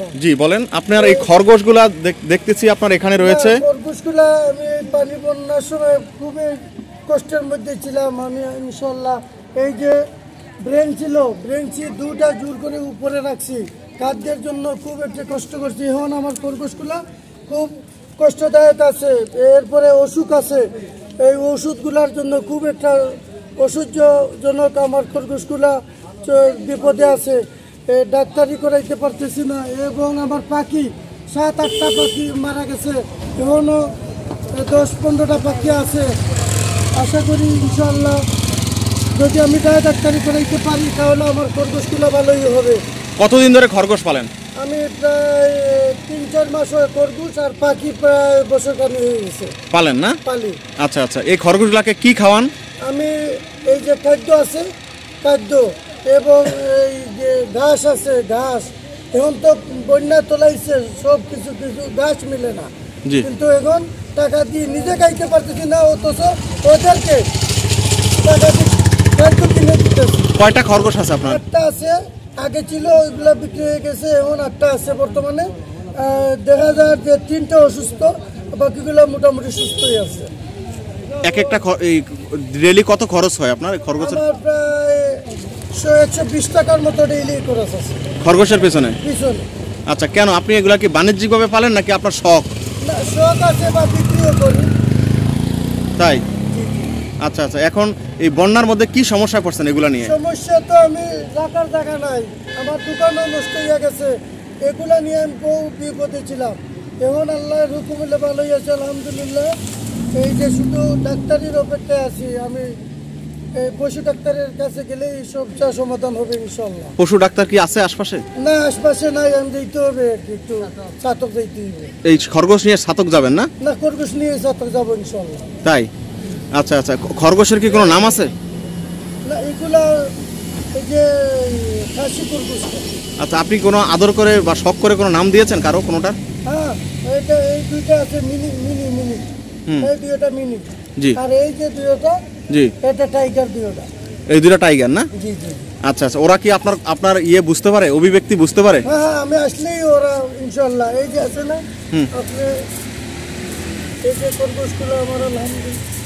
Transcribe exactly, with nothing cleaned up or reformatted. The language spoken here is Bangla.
জি বলেন, আপনার এই খরগোশগুলা দেখতেছি আপনার এখানে রয়েছে। খরগোশগুলা আমি পানি বন্যার সময় খুবই কষ্টের মধ্যে ছিলাম। আমি ইনশাল্লাহ এই যে ব্রেঞ্চি ছিল ব্রেঞ্চি দুটা জোর করে উপরে রাখছি, খাদ্যের জন্য খুব একটা কষ্ট করছি। এখন আমার খরগোশগুলা খুব কষ্টদায়ক আছে। এরপরে ওষুধ আছে, এই ওষুধগুলার জন্য খুব একটা অসহ্যজনক আমার খরগোশগুলা বিপদে আছে, ডাক্তারি করাইতে পারতেছি না। এবং আমার পাখি সাত আটটা পাখি মারা গেছে, এখনও দশ পনেরোটা পাখি আছে। আশা করি ইনশাল্লাহ যদি আমি ডাক্তারি করাইতে পারি তাহলে আমার খরগোশগুলো ভালোই হবে। কতদিন ধরে খরগোশ পালেন? আমি প্রায় তিন চার মাস হয় খরগোশ, আর পাখি প্রায় বছর কানি হয়ে গেছে। পালেন না? পালি। আচ্ছা আচ্ছা, এই খরগোশগুলোকে কি খাওয়ান? আমি এই যে খাদ্য আছে খাদ্য এবং এই যে ঘাস আছে ঘাস, এখন তো বন্যা তোলাইছে, সব কিছু কিছু ঘাস মিলে না, কিন্তু এখন টাকা দিয়ে নিজে খাইতে পারতেছি না, অথচ ওদেরকে টাকা দিয়ে খাদ্য কিনে দিতেছি। কয়টা খরগোশ আছে আপনার? একটা আছে, আগে ছিল ওইগুলা বিক্রি হয়ে গেছে, এখন একটা আছে বর্তমানে। দেখা যায় যে তিনটা অসুস্থ, বাকিগুলো মোটামুটি সুস্থই আছে। এক একটা ডেইলি কত খরচ হয় আপনার খরগোশের? প্রায় একশো বিশ টাকার মতো ডেইলি খরচ আছে খরগোশের পেছনে পিছনে। আচ্ছা, কেন আপনি এগুলা কি বাণিজ্যিকভাবে পালেন নাকি আপনার শখ? না, শখ আছে বা বিক্রিও করি। তাই? আচ্ছা আচ্ছা, এখন এই বন্যার মধ্যে কি সমস্যায় পড়ছেন এগুলা নিয়ে? সমস্যা তো আমি রাখার জায়গা নাই, আমার দোকানও নষ্ট হয়ে গেছে, এগুলা নিয়ে আমি বহু বিপদে ছিলাম। এখন আল্লাহর হুকুম হলে ভালোই আছে আলহামদুলিল্লাহ। এই যে শুধু ডাক্তারির অপেক্ষায় আছি আমি, এই পশু ডাক্তারের কাছে গেলেই সবটা সমাধান হবে ইনশাল্লাহ। পশু ডাক্তার কি আছে আশপাশে? না, আশপাশে নাই, আমি যেতে হবে একটু ছাতক যাইতে হবে। এই খরগোশ নিয়ে ছাতক যাবেন না? না, খরগোশ নিয়ে ছাতক যাবো ইনশাল্লাহ। তাই? আচ্ছা আচ্ছা, খরগোশের কি কোনো নাম আছে? না, এগুলা এই যে খাসি খরগোশ। আচ্ছা, আপনি কোনো আদর করে বা শখ করে কোনো নাম দিয়েছেন কারো কোনোটার? হ্যাঁ, এইটা এই দুইটা আছে মিনি মিনি মিনি, এই দুইটা মিনি। জি। আর এই যে দুইটা, জি, এটা টাইগার দুইটা। এই দুইটা টাইগার না? জি জি। আচ্ছা আচ্ছা, ওরা কি আপনার আপনার ইয়ে বুঝতে পারে, অভিব্যক্তি বুঝতে পারে? হ্যাঁ হ্যাঁ, আমি আসলেই ওরা ইনশাআল্লাহ। এই যে আছে না, আপনি এই যে খরগোশগুলো আমার আলহামদুলিল্লাহ